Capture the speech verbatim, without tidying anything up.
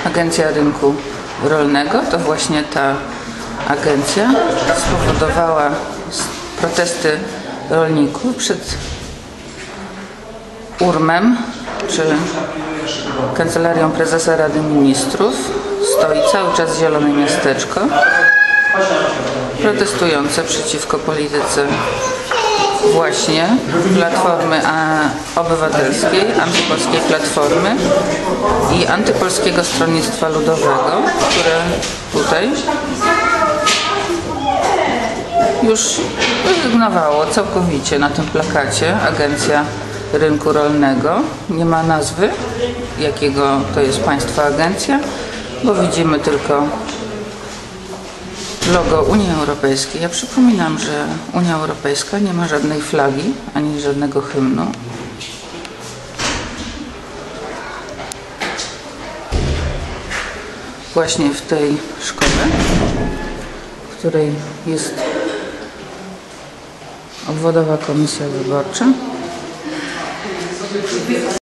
Agencja Rynku Rolnego to właśnie ta agencja spowodowała protesty rolników przed urmem czy Kancelarią Prezesa Rady Ministrów. Stoi cały czas zielone miasteczko protestujące przeciwko polityce właśnie Platformy Obywatelskiej, antypolskiej Platformy i antypolskiego Stronnictwa Ludowego, które tutaj już rezygnowało całkowicie na tym plakacie. Agencja Rynku Rolnego. Nie ma nazwy, jakiego to jest państwa agencja, bo widzimy tylko logo Unii Europejskiej. Ja przypominam, że Unia Europejska nie ma żadnej flagi, ani żadnego hymnu. Właśnie w tej szkole, w której jest obwodowa komisja wyborcza.